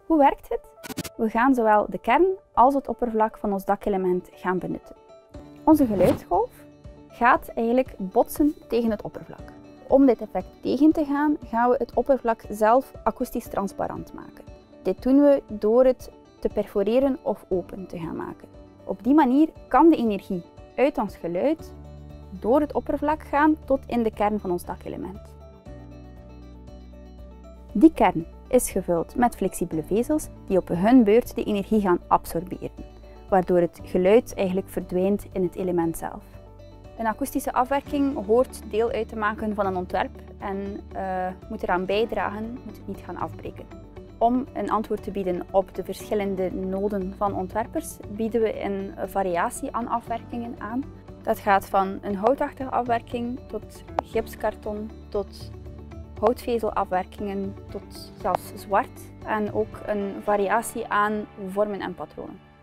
Hoe werkt het? We gaan zowel de kern als het oppervlak van ons dakelement gaan benutten. Onze geluidsgolf gaat eigenlijk botsen tegen het oppervlak. Om dit effect tegen te gaan, gaan we het oppervlak zelf akoestisch transparant maken. Dit doen we door het te perforeren of open te gaan maken. Op die manier kan de energie uit ons geluid door het oppervlak gaan tot in de kern van ons dakelement. Die kern is gevuld met flexibele vezels die op hun beurt de energie gaan absorberen, waardoor het geluid eigenlijk verdwijnt in het element zelf. Een akoestische afwerking hoort deel uit te maken van een ontwerp en moet eraan bijdragen, moet het niet gaan afbreken. Om een antwoord te bieden op de verschillende noden van ontwerpers bieden we een variatie aan afwerkingen aan. Dat gaat van een houtachtige afwerking tot gipskarton, tot houtvezelafwerkingen, tot zelfs zwart en ook een variatie aan vormen en patronen.